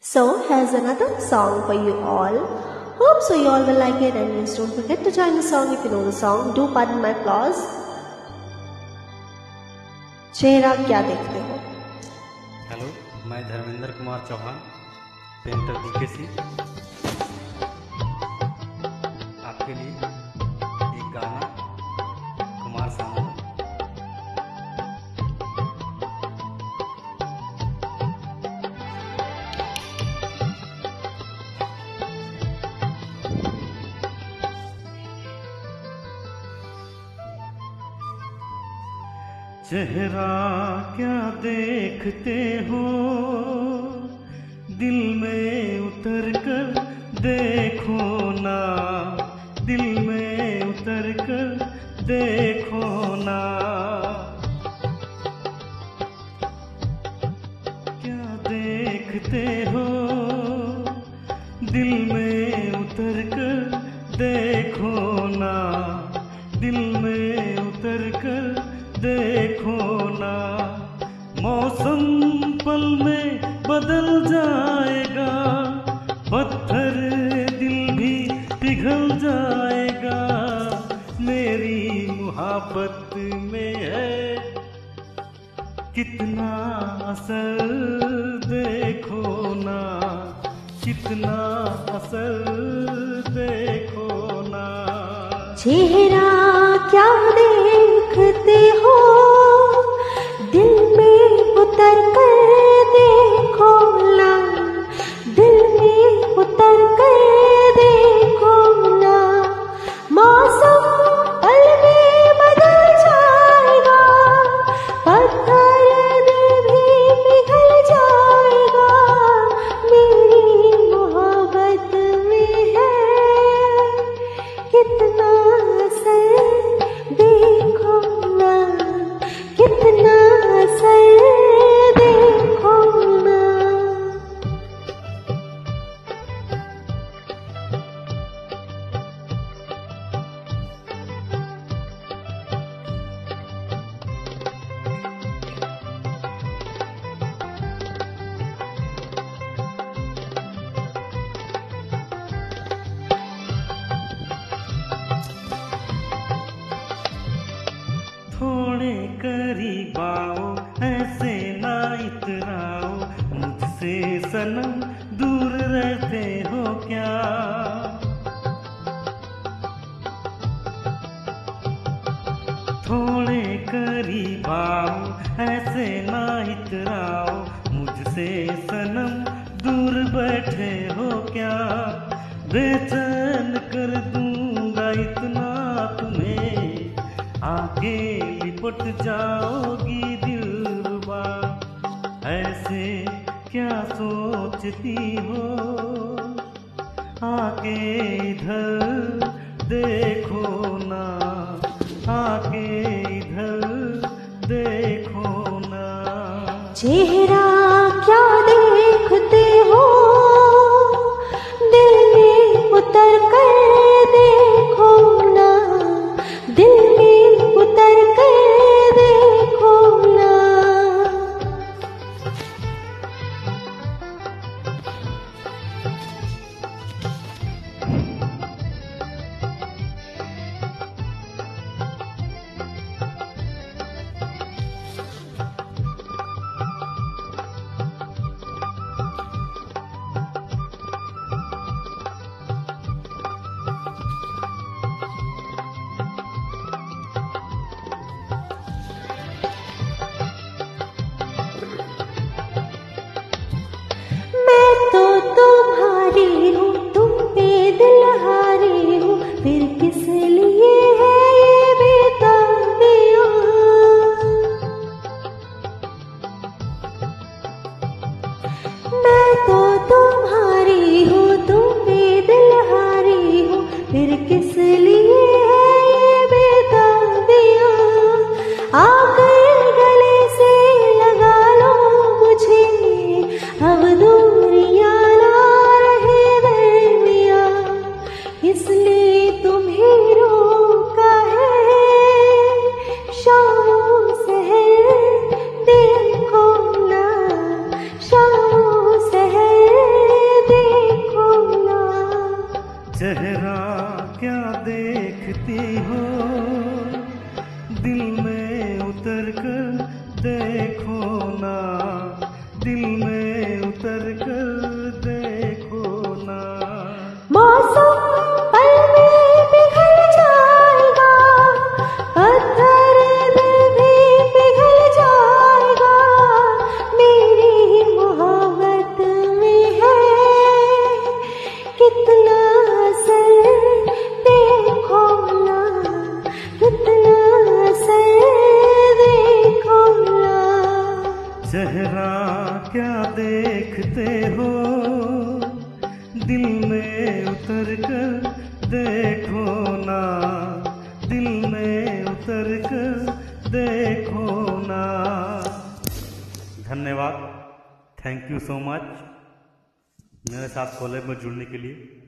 So here's another song for you all. Hope so you all will like it, and please don't forget to join the song if you know the song. Do pardon my flaws. चेहरा क्या देखते हो? Hello, मैं Dharmendra Kumar Chauhan, painter BKC, आपके लिए एक गाना कुमार सानू। चेहरा क्या देखते हो, दिल में उतर कर देखो ना, दिल में उतर कर देखो ना। क्या देखते हो, दिल में उतर कर देखो ना, दिल में उतर कर देखो ना। मौसम पल में बदल जाएगा, पत्थर दिल भी पिघल जाएगा। मेरी मुहब्बत में है कितना असर देखो ना, कितना असर देखो ना। चेहरा क्या देखते हो, दिल में उतर कर देखो ना, दिल में उतर कर देखो ना। मौसम पल में बदल जाएगा, पत्थर दिल भी पिघल जाएगा। मेरी मोहब्बत में है कितना असर देखो ना, कितना असर देखो ना। थोड़े करीब आओ, ऐसे ना इतराओ, मुझसे सनम दूर रहते हो क्या। थोड़े करीब आओ, ऐसे ना इतराओ, मुझसे सनम दूर बैठे हो क्या। बेचैन कर दूंगा इतना तुम्हें, आगे लिपट जाओगी दिलरुबा। ऐसे क्या सोचती हो, आके इधर देखो ना, आके इधर देखो ना। चेहरा क्या देखते हो, दिल में उतर कर देखो ना, दिल में उतर कर देखो ना। चेहरा क्या देखती हो, दिल में उतर कर देखो ना, दिल में उतर कर देखो ना। मौसम पल में पिघल जाएगा, पत्थर दिल भी पिघल जाएगा, मेरी मोहब्बत में है कितना असर देखो ना, कितना असर देखो ना। चेहरा क्या देखते हो, दिल में उतर कर देखो ना, दिल में उतर कर देखो ना। धन्यवाद, थैंक यू सो मच मेरे साथ कॉलेज में जुड़ने के लिए।